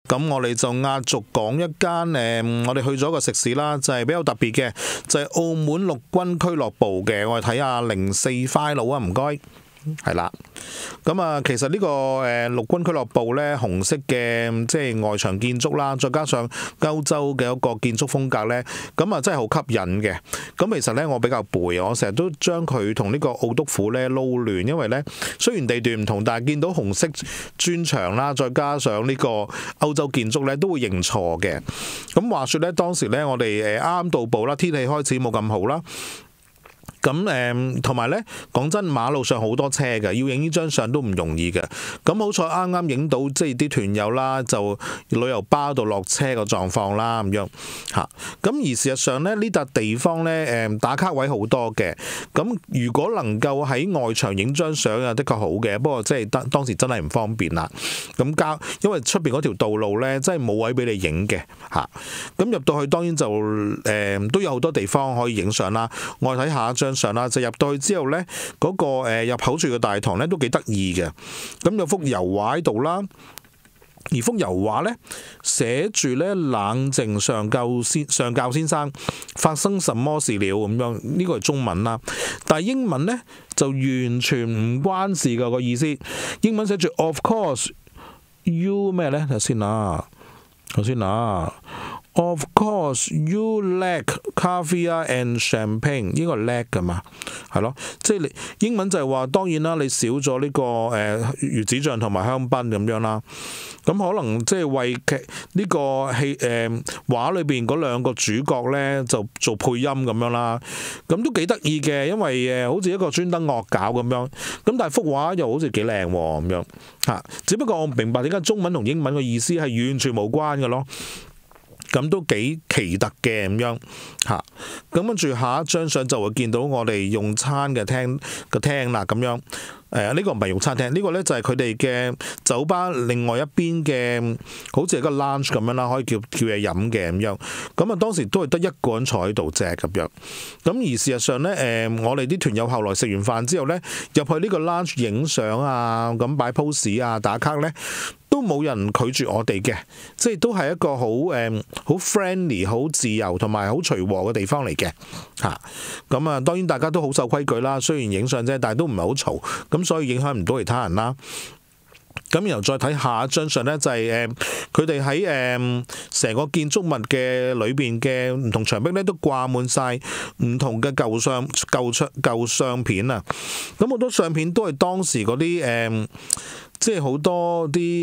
咁我哋就壓軸講一間我哋去咗個食肆啦，就係比較特別嘅，就係澳門陸軍俱樂部嘅。我哋睇下04 file 啊，唔該。係啦，咁啊，其實呢個陸軍俱樂部呢，紅色嘅即係外牆建築啦，再加上歐洲嘅一個建築風格呢，咁啊真係好吸引嘅。咁其實呢，我比較背，我成日都將佢同呢個澳督府呢撈亂，因為呢，雖然地段唔同，但係見到紅色磚牆啦，再加上呢個歐洲建築呢，都會認錯嘅。咁話說呢，當時呢，我哋啱啱到埗啦，天氣開始冇咁好啦。咁同埋呢，講真，馬路上好多車嘅，要影呢張相都唔容易嘅。咁好彩啱啱影到即係啲團友啦，就旅遊巴度落車個狀況啦，咁樣嚇。咁而事實上呢，呢笪地方呢，打卡位好多嘅。咁如果能夠喺外牆影張相啊，的確好嘅。不過即係當時真係唔方便啦。咁因為出邊嗰條道路呢，真係冇位俾你影嘅嚇。咁入到去當然就都有好多地方可以影相啦。我哋睇下一張相啦，就入到去之後呢，嗰個入口處嘅大堂呢都幾得意嘅。咁有幅油畫喺度啦，而幅油畫呢寫住呢冷靜上教先生發生什麼事了咁樣，呢個係中文啦。但係英文呢就完全唔關事㗎個意思。英文寫住 Of course you 咩呢？頭先啊。Of course, you lack caviar and champagne。呢個 lack 㗎嘛，係咯，即係你英文就係話，當然啦，你少咗呢個魚子醬同埋香檳咁樣啦。咁可能即係為劇呢個戲畫裏邊嗰兩個主角呢，就做配音咁樣啦。咁都幾得意嘅，因為好似一個專登惡搞咁樣。咁但係幅畫又好似幾靚喎咁樣嚇。只不過我唔明白點解中文同英文嘅意思係完全無關嘅咯。咁都幾奇特嘅咁樣嚇，咁跟住下一張相就會見到我哋用餐嘅廳啦咁樣。呢個唔係用餐廳，呢個呢就係佢哋嘅酒吧另外一邊嘅，好似係個 lounge 咁樣啦，可以叫嘢飲嘅咁樣。咁啊當時都係得一個人坐喺度啫咁樣。咁而事實上呢，我哋啲團友後來食完飯之後呢，入去呢個 lounge 影相啊，咁擺 pose 啊，打卡呢，都冇人拒絕我哋嘅，即係都係一個好 friendly、好自由同埋好隨和嘅地方嚟嘅嚇。咁啊，當然大家都好守規矩啦，雖然影相啫，但係都唔係好嘈，咁所以影響唔到其他人啦。咁然後再睇下一張相呢，就係佢哋喺成個建築物嘅裏邊嘅唔同牆壁呢，都掛滿晒唔同嘅舊相片啊！咁好多相片都係當時嗰啲即係好多啲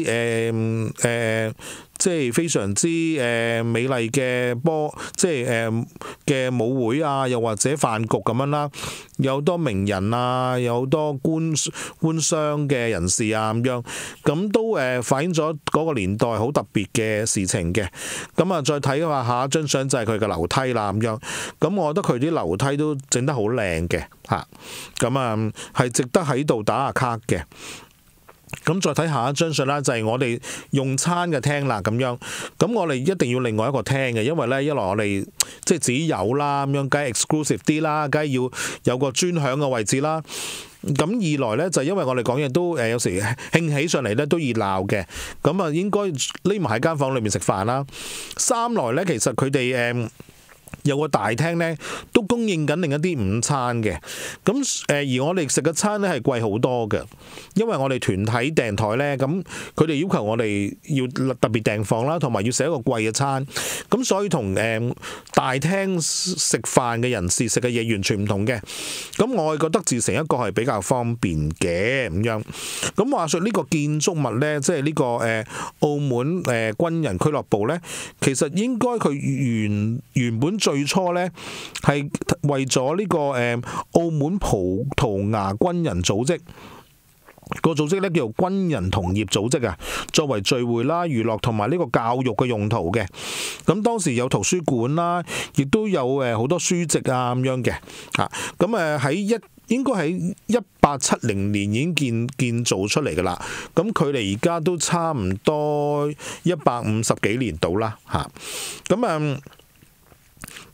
即係非常之美麗嘅即係嘅舞會啊，又或者飯局咁樣啦，有好多名人啊，有好多官商嘅人士啊咁樣，咁都反映咗嗰個年代好特別嘅事情嘅。咁啊，再睇嘅話，下一張相就係佢嘅樓梯啦咁樣。咁我覺得佢啲樓梯都整得好靚嘅嚇，咁啊係值得喺度打下卡嘅。咁再睇下一張相啦，就係我哋用餐嘅廳啦咁樣。咁我哋一定要另外一個廳嘅，因為呢，一來我哋即係自己有啦，咁樣梗係 exclusive 啲啦，梗係要有個專享嘅位置啦。咁二來呢，就因為我哋講嘢都有時興起上嚟呢都熱鬧嘅，咁啊應該匿埋喺間房裏面食飯啦。三來呢，其實佢哋有個大廳呢，都供應緊另一啲午餐嘅。咁而我哋食嘅餐呢係貴好多嘅，因為我哋團體訂台呢，咁佢哋要求我哋要特別訂房啦，同埋要食一個貴嘅餐。咁所以同大廳食飯嘅人士食嘅嘢完全唔同嘅。咁我係覺得自成一個係比較方便嘅咁樣。咁話說呢個建築物呢，即係呢個澳門軍人俱樂部呢，其實應該佢原本最初呢係為咗呢個澳門葡萄牙軍人組織，個組織呢叫做軍人同業組織啊，作為聚會啦、娛樂同埋呢個教育嘅用途嘅。咁當時有圖書館啦，亦都有好多書籍啊咁樣嘅嚇。咁喺應該喺1870年已經建造出嚟㗎啦。咁距離而家都差唔多150幾年到啦嚇。咁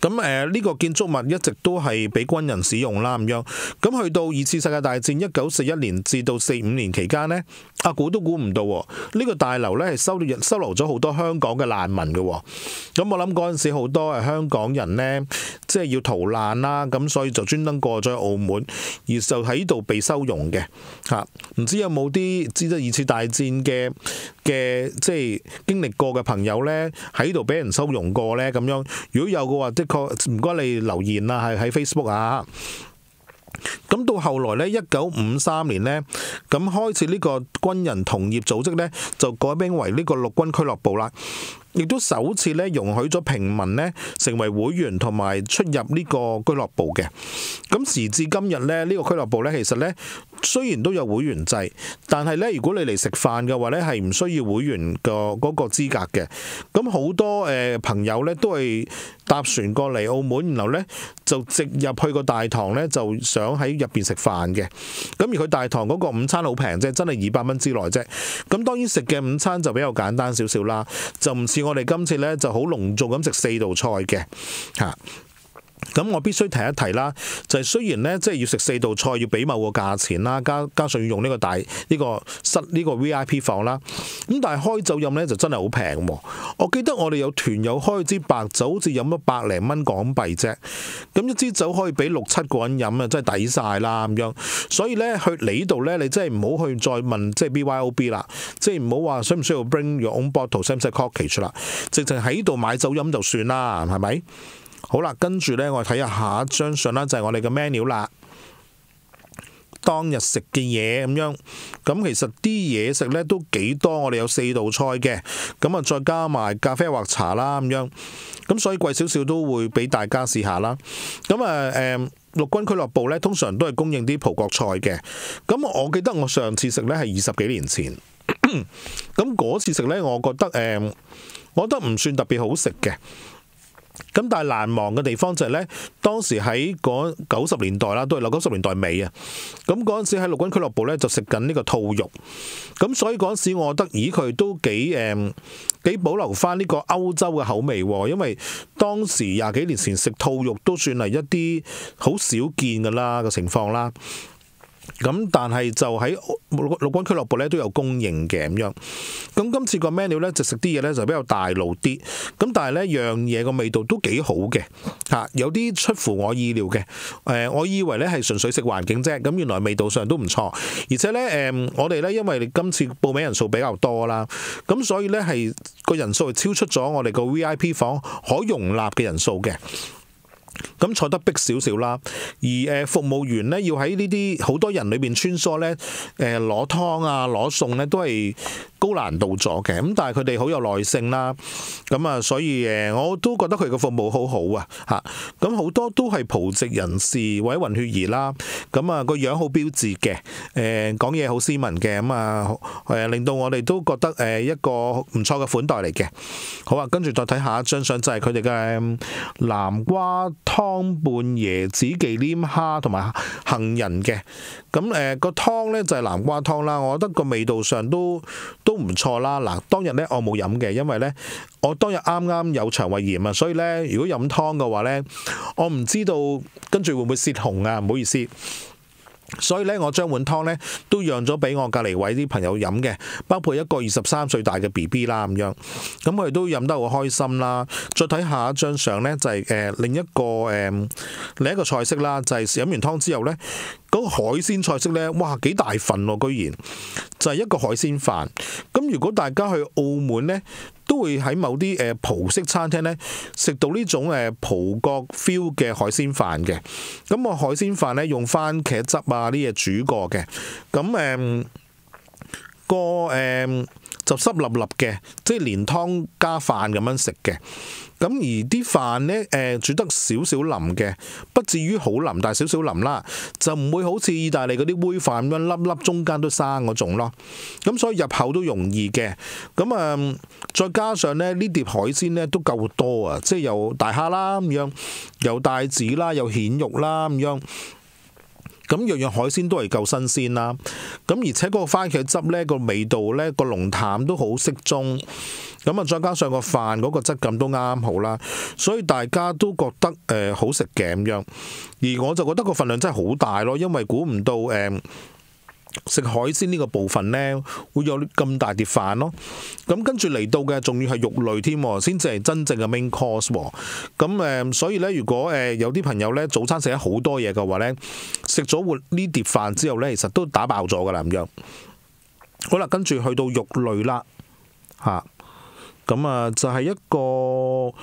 咁呢個建築物一直都係俾軍人使用啦咁樣。咁去到2次世界大戰1941年至到45年期間呢，估都估唔到呢個大樓呢係收留咗好多香港嘅難民嘅。咁我諗嗰陣時好多香港人呢，即係要逃難啦，咁所以就專登過咗去澳門，而就喺度被收容嘅嚇。唔知有冇啲知得2次大戰嘅即係經歷過嘅朋友呢，喺度俾人收容過呢？咁樣如果有嘅話，的確唔該你留言啦，係喺 Facebook 啊。咁到後來呢，1953年呢，咁開始呢個軍人同業組織呢，就改名為呢個陸軍俱樂部啦。亦都首次咧容許咗平民咧成為會員同埋出入呢個俱樂部嘅。咁時至今日咧，呢個俱樂部咧其實咧雖然都有會員制，但係咧如果你嚟食飯嘅話咧係唔需要會員嗰個資格嘅。咁好多朋友咧都係搭船過嚟澳門，然後咧就直入去個大堂咧就想喺入邊食飯嘅。咁而佢大堂嗰個午餐好平啫，真係200蚊之內啫。咁當然食嘅午餐就比較簡單少少啦，就唔似我哋今次咧就好隆重咁食4道菜嘅嚇。咁我必須提一提啦，就係雖然咧即係要食4道菜要俾某個價錢啦，加上要用呢個大呢個室呢個 VIP 房啦，咁但係開酒飲咧就真係好平喎。我記得我哋有團友開支白酒，好似飲咗100零蚊港幣啫。咁一支酒可以俾6-7個人飲啊，真係抵晒啦咁樣。所以咧去嚟呢度咧，你真係唔好去再問即係 BYOB 啦，即係唔好話需唔需要 bring your own bottle，使唔使 corkage 啦，直情喺度買酒飲就算啦，係咪？好啦，跟住呢，我睇下一張相啦，就係我哋嘅 menu 啦。當日食嘅嘢咁樣，咁其實啲嘢食呢都幾多，我哋有4道菜嘅，咁啊再加埋咖啡或茶啦咁樣，咁所以貴少少都會俾大家試下啦。咁陸軍俱樂部呢，通常都係供應啲葡國菜嘅。咁我記得我上次食呢係20幾年前，咁嗰次食呢，我覺得唔算特別好食嘅。咁但係難忘嘅地方就係咧，當時喺嗰90年代啦，都係90年代尾啊。咁嗰陣時喺陸軍俱樂部咧就食緊呢個兔肉，咁所以嗰陣時我覺得，咦佢都幾保留翻呢個歐洲嘅口味喎，因為當時20幾年前食兔肉都算係一啲好少見㗎啦個情況啦。咁但係就喺陸軍俱樂部咧都有供應嘅咁樣。咁今次個 menu 咧就食啲嘢咧就比較大路啲，咁但係咧樣嘢個味道都幾好嘅嚇，有啲出乎我意料嘅。我以為咧係純粹食環境啫，咁原來味道上都唔錯。而且咧我哋咧因為今次報名人數比較多啦，咁所以咧係個人數係超出咗我哋個 VIP 房可容納嘅人數嘅。咁坐得逼少少啦，而服務員呢，要喺呢啲好多人裏邊穿梭呢，攞湯啊攞餸呢都係高難度咗嘅，咁但係佢哋好有耐性啦，咁啊所以我都覺得佢嘅服務好好啊嚇，咁好多都係葡籍人士或者混血兒啦，咁啊個樣好標緻嘅，講嘢好斯文嘅，咁啊令到我哋都覺得一個唔錯嘅款待嚟嘅。好啊，跟住再睇下一張相就係佢哋嘅南瓜湯拌椰子忌廉蝦同埋杏仁嘅，咁個湯呢就係南瓜湯啦，我覺得個味道上都唔錯啦。嗱，當日呢我冇飲嘅，因為呢我當日啱啱有腸胃炎啊，所以呢如果飲湯嘅話呢，我唔知道跟住會唔會泄洪啊，唔好意思。所以咧，我將碗湯咧都讓咗俾我隔離位啲朋友飲嘅，包括一個23歲大嘅 BB 啦咁樣，咁佢哋都飲得好開心啦。再睇下一張相咧，就係另一個菜式啦，就係飲完湯之後咧，嗰個海鮮菜式咧，哇幾大份喎，居然就係一個海鮮飯。咁如果大家去澳門咧，都會喺某啲葡式餐廳咧食到呢種葡國 feel 嘅海鮮飯嘅。咁個海鮮飯咧用番茄汁啊啲嘢煮過嘅，咁就濕立立嘅，即係連湯加飯咁樣食嘅。咁而啲飯呢，煮得少少腍嘅，不至於好腍，但係少少腍啦，就唔會好似意大利嗰啲煨飯咁樣粒粒中間都生嗰種咯。咁所以入口都容易嘅。咁再加上呢碟海鮮呢都夠多啊，即係有大蝦啦咁樣，有帶子啦，有蜆肉啦咁樣。 咁樣樣海鮮都係夠新鮮啦。咁而且嗰個番茄汁呢個味道呢個濃淡都好適中。咁啊，再加上個飯嗰個質感都啱啱好啦，所以大家都覺得好食嘅咁樣。而我就覺得個份量真係好大咯，因為估唔到食海鮮呢個部分呢會有咁大碟飯咯。咁跟住嚟到嘅仲要係肉類添，先至係真正嘅 main course。咁所以呢，如果有啲朋友呢早餐食咗好多嘢嘅話呢，食咗呢碟飯之後呢，其實都打爆咗噶啦咁樣。好啦，跟住去到肉類啦，嚇，咁啊就係一個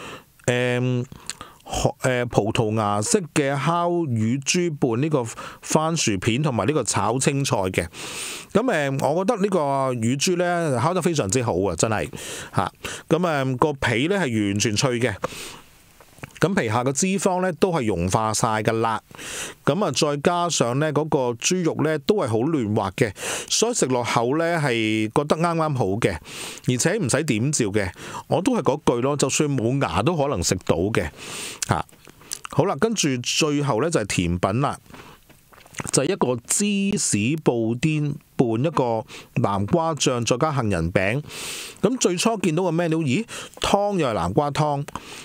葡萄牙式嘅烤乳豬拌呢個番薯片同埋呢個炒青菜嘅。咁我覺得呢個乳豬呢烤得非常之好啊，真係嚇。咁個皮呢係完全脆嘅。咁皮下嘅脂肪咧都係融化晒㗎啦，咁啊再加上咧嗰個豬肉咧都係好嫩滑嘅，所以食落口咧係覺得啱啱好嘅，而且唔使點嚼嘅，我都係嗰句咯，就算冇牙都可能食到嘅嚇。好啦，跟住最後咧就係甜品啦。就係一個芝士布甸拌一個南瓜醬，再加杏仁餅。咁最初見到個 menu， 咦，湯又係南瓜湯。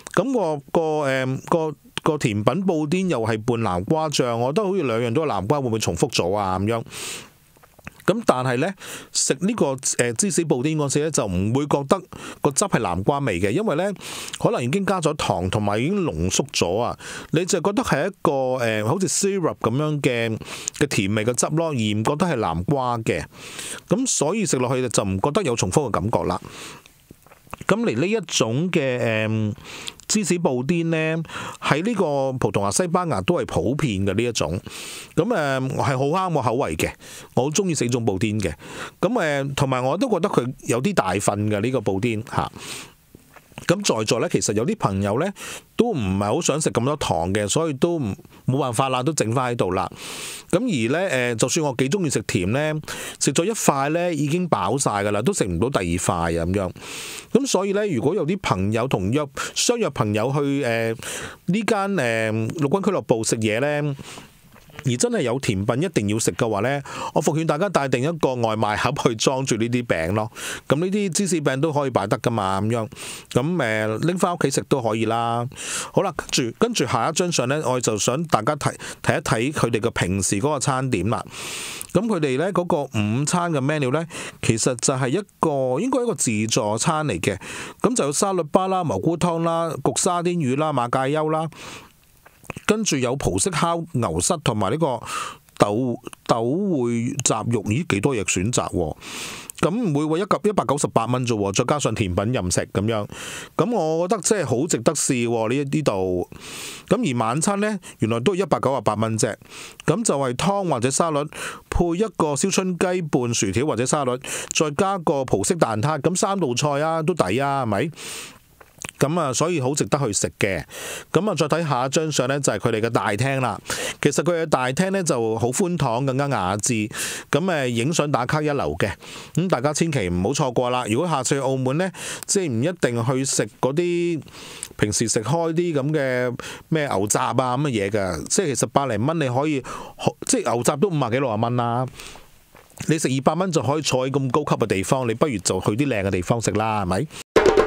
咁個甜品布甸又係拌南瓜醬，我覺得好似兩樣都係南瓜，會唔會重複咗啊？咁樣。咁但係呢，食呢個芝士布甸嗰時咧，就唔會覺得個汁係南瓜味嘅，因為呢可能已經加咗糖同埋已經濃縮咗啊，你就覺得係一個好似 syrup 咁樣嘅甜味嘅汁咯，而唔覺得係南瓜嘅。咁所以食落去就唔覺得有重複嘅感覺啦。咁嚟呢一種嘅芝士布甸呢，喺呢個葡萄牙、西班牙都係普遍嘅呢一種。咁係好啱我口味嘅，我好中意食呢種布甸嘅。咁同埋我都覺得佢有啲大份嘅呢個布甸嚇。咁在座咧，其實有啲朋友咧都唔係好想食咁多糖嘅，所以都冇辦法啦，都整翻喺度啦。咁而咧就算我幾中意食甜咧，食咗一塊咧已經飽晒㗎啦，都食唔到第二塊啊咁樣。咁所以咧，如果有啲朋友相約朋友去呢間陸軍俱樂部食嘢咧，而真係有甜品一定要食嘅話呢，我奉勸大家帶定一個外賣盒去裝住呢啲餅咯。咁呢啲芝士餅都可以擺得噶嘛，咁樣咁拎翻屋企食都可以啦。好啦，跟住下一張相呢，我就想大家睇一睇佢哋嘅平時嗰個餐點啦。咁佢哋呢嗰個午餐嘅 menu 呢，其實就係應該一個自助餐嚟嘅。咁就有沙律巴啦、蘑菇湯啦、焗沙甸魚啦、馬介休啦。跟住有葡式烤牛膝同埋呢個豆燴雜肉，咦，幾多嘢選擇喎？咁每位198蚊啫喎，再加上甜品任食咁樣，咁我覺得真係好值得試喎呢度。咁而晚餐呢，原來都係198蚊啫。咁就係湯或者沙律，配一個燒春雞拌薯條或者沙律，再加個葡式蛋撻，咁3道菜啊，都抵啊，係咪？咁啊，所以好值得去食嘅。咁啊，再睇下一張相呢，就係佢哋嘅大廳啦。其實佢嘅大廳呢就好寬敞，更加雅致。咁影相打卡一流嘅。咁大家千祈唔好錯過啦。如果下次去澳門呢，即係唔一定去食嗰啲平時食開啲咁嘅咩牛雜啊咁嘅嘢㗎。即係其實100零蚊你可以，即係牛雜都50幾60蚊啦。你食200蚊就可以坐喺咁高級嘅地方，你不如就去啲靚嘅地方食啦，係咪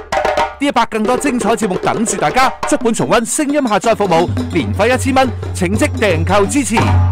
？D100更多精彩節目等住大家，足本重溫聲音下載服務，年費1000蚊，請即訂購支持。